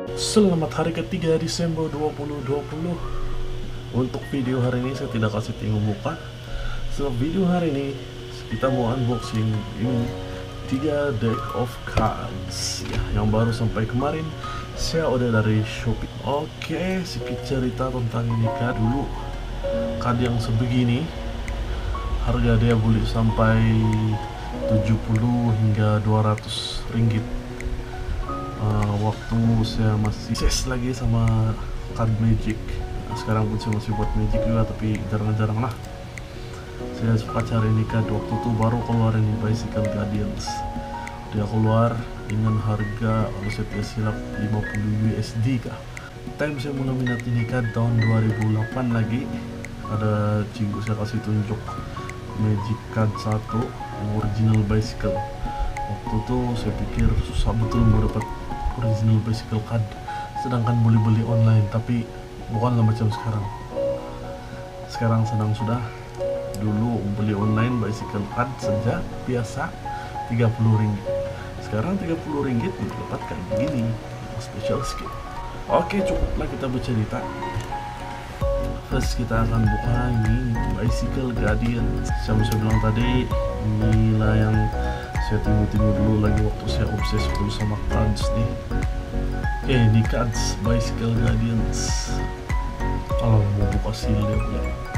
Selamat hari ketiga Desember 2020. Untuk video hari ini saya tidak kasih tengok buka. Sebab video hari ini kita mau unboxing ini 3 deck of cards ya, yang baru sampai kemarin. Saya order dari Shopee. Oke, sedikit cerita tentang ini card dulu. Card yang sebegini harga dia boleh sampai 70 hingga 200 ringgit. Waktu saya masih ses lagi sama card magic. Sekarang pun saya masih buat magic juga, tapi jarang-jarang lah. Saya suka cari ini card. Waktu itu baru keluar ini Bicycle Guardians. Dia keluar dengan harga, kalau saya tidak silap, 50 USD kah. Time saya mulai minat ini card tahun 2008 lagi. Ada cikgu saya kasih tunjuk magic card 1 original bicycle. Waktu itu saya pikir susah betul mau dapat original bicycle card, sedangkan boleh beli online, tapi bukanlah macam sekarang. Sekarang sedang sudah. Dulu beli online bicycle card saja biasa 30 ringgit. Sekarang 30 ringgit mendapatkan begini special skin. Oke, cukuplah kita bercerita. First kita akan buka ini Bicycle Guardians. Saya bilang tadi, inilah yang saya tunggu-tunggu dulu lagi waktu saya obses dulu sama cards nih. Oke, ini cards Bicycle Guardians. Kalau mau buka seal dia pula.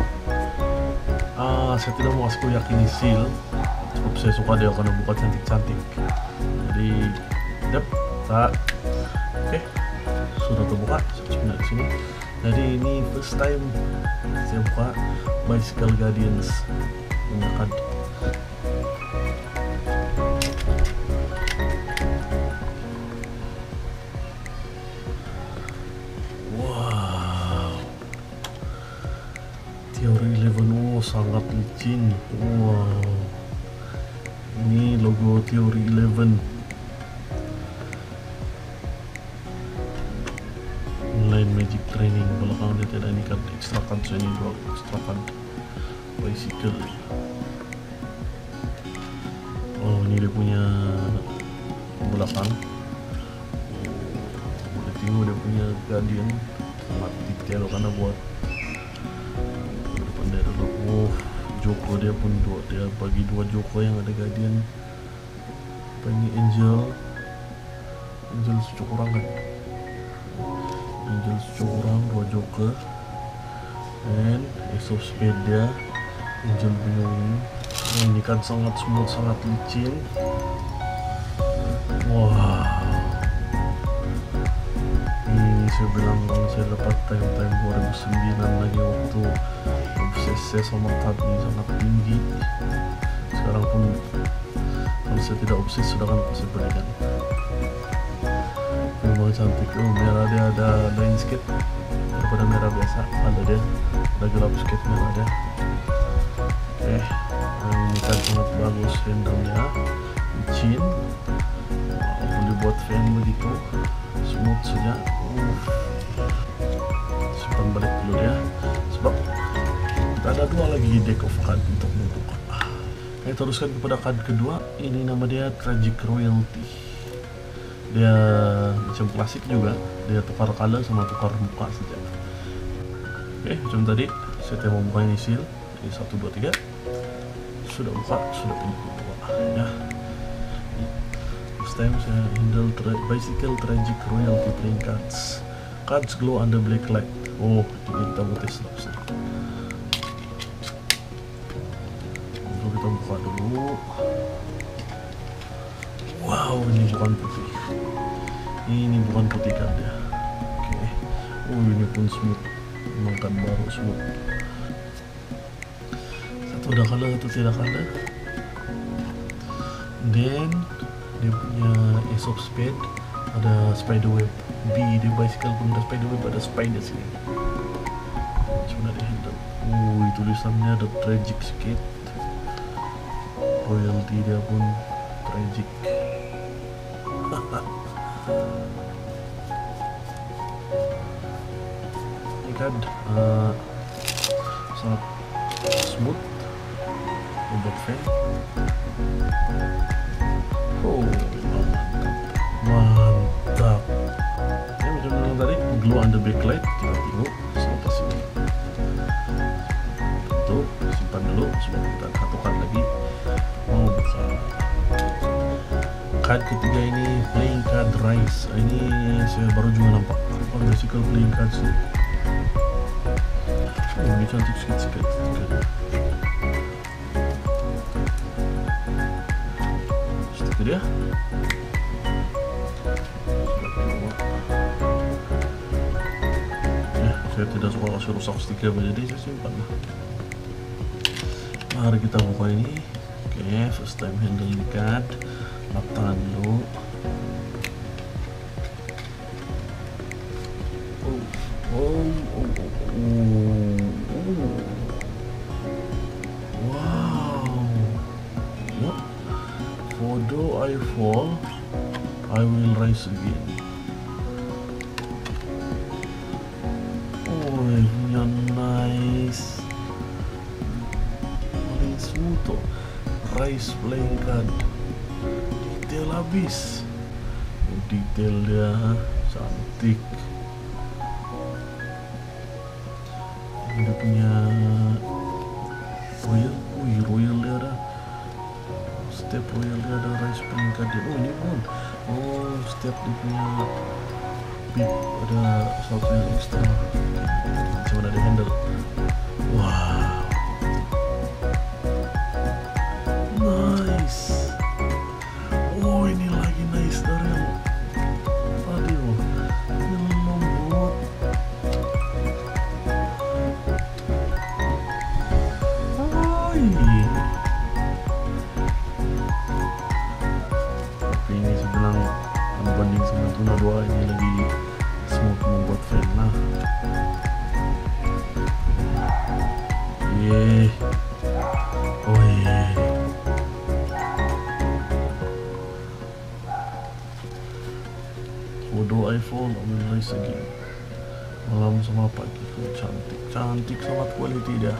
Saya tidak mau kasih koyak ini seal. Cukup saya suka dia karena buka cantik-cantik. Jadi, tak. Oke, sudah terbuka. Saya cuma di sini. Jadi ini first time saya buka Bicycle Guardians punya card. Wow, Teori 11, sangat licin. Wow, ini logo Teori 11. Magic training, belakang dia tidak ini kan extra card, so ini 2 extra card bicycle. Oh, ini dia punya belakang. Boleh tengok dia punya guardian, sangat detail karena buat depan dia dulu. Oh, Joko dia pun dia bagi 2 Joko yang ada guardian. Apa ini angel cukup kurang kan. Angel curang 2 joker, dan ace of spade dia, angel punya ini kan sangat smooth, sangat licin. Wow, ini saya bilang saya dapat time 2009 lagi waktu obsesi sama card ini sangat tinggi. Sekarang pun kalau saya tidak obses sudah kan saya berikan. Memang cantik. Oh, merah dia ada line skate daripada merah biasa. Ada dia ada gelap skate merah dia. Oke, ini kan sangat bagus handle-nya, licin. Boleh buat fan begitu, smooth saja. Simpan balik dulu dia, sebab kita ada 2 lagi deck of card untuk membuka. Saya teruskan kepada card kedua. Ini nama dia Tragic Royalty. Dia macam klasik juga, dia tukar color sama tukar muka saja. Oke, macam tadi saya mau buka ini seal. Jadi 1, 2, 3 sudah buka, sudah pilih buka ya. This time saya handle Bicycle Tragic Royalty playing cards. Cards glow under black light. Oh, ini kita mau tes langsung. Lalu kita buka dulu. Wow, ini bukan putih. Ini bukan putih kan dia. Oke. Oh, ini pun smooth. Memang kan baru smooth. Satu ada color, satu tidak color. Then dia punya ace of spade, ada spider web. B di bicycle pun ada spider web, ada spider sini. Cuma dari handle. Oh, tulisannya ada tragic skate. Royalty dia pun tragic. Ini kan sangat smooth buat fan. Oh, mantap. Ini glow under backlight. Kita tengok selepas ini. Itu simpan dulu sebelum kita satu card lagi mau buka. Card ketiga ini playing card Rise. Ini saya baru juga nampak bicycle playing card sih. Oh, ini cantik sikit-sikit. Stiker dia. Saya tidak suka kasih rusak stiker, jadi saya simpan lah. Mari kita buka ini. Oke, first time handle di card. Tangan dulu. Wow. What? For though I fall, I will rise again. Oh, punya nice. Paling smooth tuh. Rise playing card. Detail habis. Detail dia cantik. Dia punya royal. Royal dia ada. Step royal dia ada. Rise playing card dia. Oh, ini pun. Oh, step dia punya bib ada satu yang ekstra. Cuma ada handle. Wow, nice. Oh, ini lagi nice dari yang tadi. Oh, ini lembut. Tapi ini sebenarnya banding sama Tuna 2 ini lagi smooth membuat fan lah. Yeay. Oh yeay. Although I fall, I will rise again. Malam sama pagi, cantik, cantik sangat quality dia.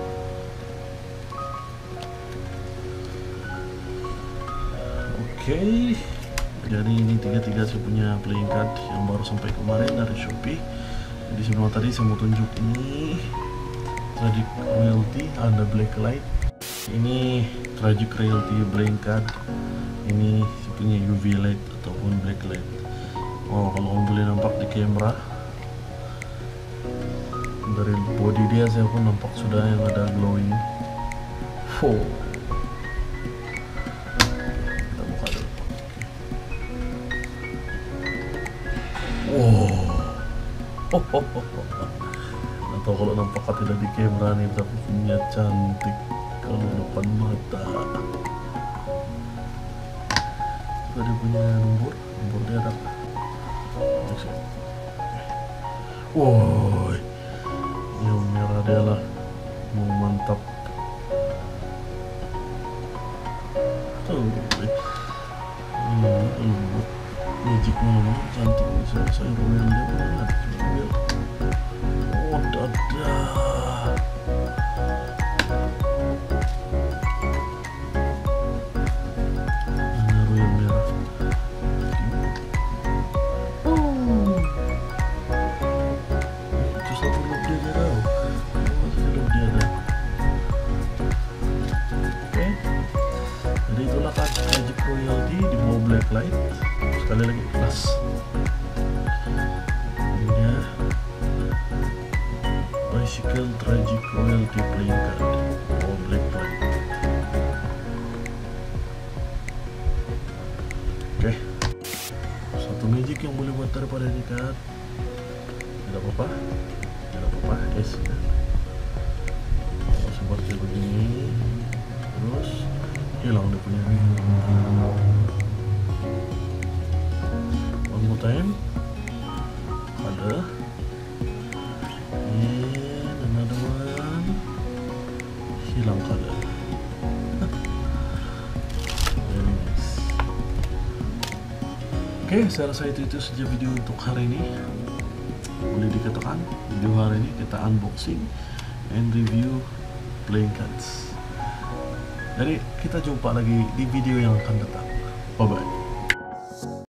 Oke, jadi ini tiga-tiga saya punya playing card yang baru sampai kemarin dari Shopee. Jadi sebelum tadi saya mau tunjuk ini Tragic Royalty ada black light. Ini Tragic Royalty playing card. Ini saya punya UV light ataupun black light. Oh, kalau kamu boleh nampak di kamera, dari body dia saya pun nampak sudah yang ada glowing. Oh. Atau kalau nampak tidak di kamera nih, tapi punya cantik kalau depan mata. Itu dia punya nomor dia ada. Woi, yang merah dia lah, mau mantap. Tuh, lembut. Magic mana cantik, saya royal dia banget. Oh, dadah. Ini royal merah. Oh, itu satu loop dia tau. Satu loop dia dah. Oke, jadi itulah kan Magic Royalty di bawah black light. Sekali lagi plus. Ini dia Bicycle Tragic Royalty playing card. Oh, black light. Oke, satu magic yang boleh buat daripada ini card. Tidak apa-apa, tidak apa-apa. Yes. Oh, seperti begini. Terus hilang dia punya. Time ada another one, hilang kada. Very nice. Oke, saya rasa itu saja video untuk hari ini. Boleh dikatakan video hari ini kita unboxing and review playing cards. Jadi kita jumpa lagi di video yang akan datang. Bye bye.